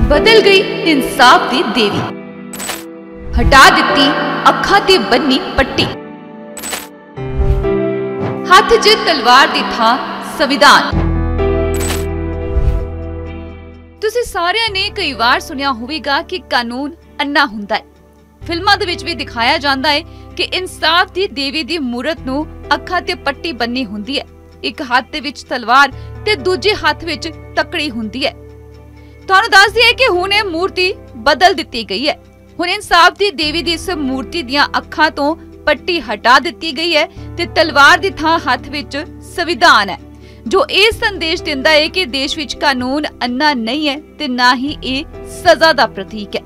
बदल गई इंसाफ दी देवी, हटा दिती अखां ते बन्नी पट्टी, हथ 'च तलवार दी थां संविधान। तुसीं सारिਆਂ ने कई बार सुनिया होवेगा कि कानून अन्ना हुंदा है। फिल्मां दे विच भी दिखाया जांदा है कि इंसाफ दी देवी दी मूरत नूं अखां ते पट्टी बन्नी हुंदी है, एक हत्थ दे विच तलवार ते दूजे हत्थ विच तकड़ी हुंदी है। तुहानूं दस दिए कि हुण इह मूर्ति बदल दित्ती गई है। हुण इंसाफ दी देवी दी इस मूर्ति दीआं अखां तों पट्टी हटा दित्ती गई है ते तलवार दी थां हत्थ विच संविधान है, जो ये संदेश दिंदा है कि देश विच कानून अन्ना नहीं है ते ना ही ये सजा दा प्रतीक है।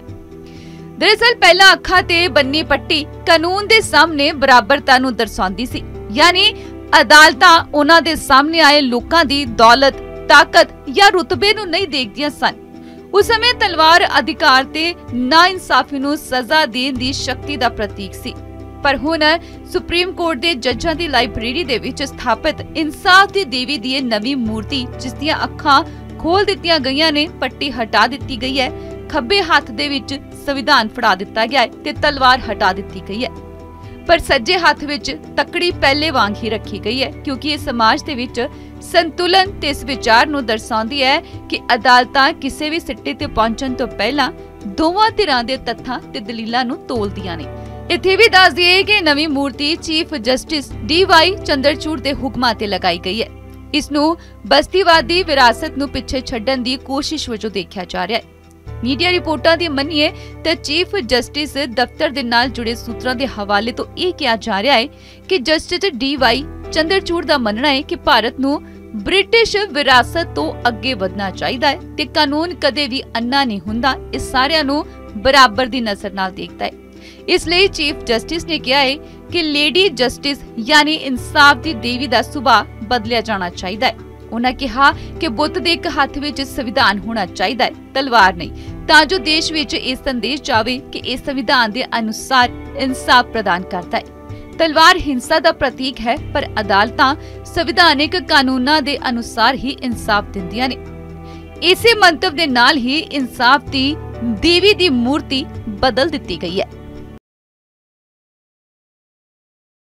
दरअसल पहला अखां ते बन्नी पट्टी कानून दे सामने बराबरता नूं दर्शाउंदी सी, यानी अदालतां उन्हां दे सामने आए लोकां दी दौलत, ताकत या रुतबे नूं नहीं देखदियां सन। उस समय तलवार अधिकार ते ना इंसाफी नूं सजा देण दी शक्ति दा प्रतीक सी। पर हुण सुप्रीम कोर्ट दे जजां दी लाइब्रेरी दे विच स्थापित इंसाफ दी देवी दी नवीं मूर्ति, जिस दीआं अखां खोल दित्तियां गईयां ने, पट्टी हटा दित्ती गई है, खब्बे हत्थ दे विच संविधान फड़ा दित्ता गया है ते तलवार हटा दित्ती गई है। पर सज्जे हत्थ विच तकड़ी पहले वांग ही रखी गई है, क्योंकि इस समाज दे विच संतुलन ते इस विचार नूं दर्शाउंदी है कि अदालतां किसी भी सिੱਟੇ ते पहुंचण तो पहला दोवां धिरां दे तत्थां ते दलीलां नूं तोलदियां ने। इत्थे भी दस दिए कि नवीं मूर्ति चीफ जस्टिस डी.वाई. चंद्रचूड़ दे हुक्मां ते लगाई गई है। इसनूं बस्तीवादी विरासत नूं पिछे छड्डण दी कोशिश वजों देखिया जा रहा है। मीडिया रिपोर्टां दी मन्नीए ते चीफ जस्टिस दफ्तर दे नाल जुड़े सूत्रां दे हवाले तो यह कहा जा रहा है कि जस्टिस डी.वाई. चंद्रचूड़ दा मनना है कि भारत नूं ब्रिटिश विरासत तो अगे वधना चाहिदा है ते कानून कदे भी अन्ना नहीं हुंदा, इस सारिਆਂ ਨੂੰ बराबर दी नजर नाल देखदा है। इसलिए चीफ जस्टिस ने कहा है कि लेडी जस्टिस यानी इंसाफ दी देवी दा सुभाव बदलिया जाना चाहिदा है। उन्होंने कहा कि बुत दे एक हत्थ विच संविधान होना चाहिदा है, तलवार नहीं, तां जो देश विच इह संदेश जावे कि इस संविधान दे अनुसार इंसाफ प्रदान करता है। तलवार हिंसा दा प्रतीक है, पर अदालतां संविधानिक कानूनां दे अनुसार ही इंसाफ दिंदियां ने। इसे मंतव दे नाल ही इंसाफ दी देवी दी मूर्ति बदल दित्ती गई है।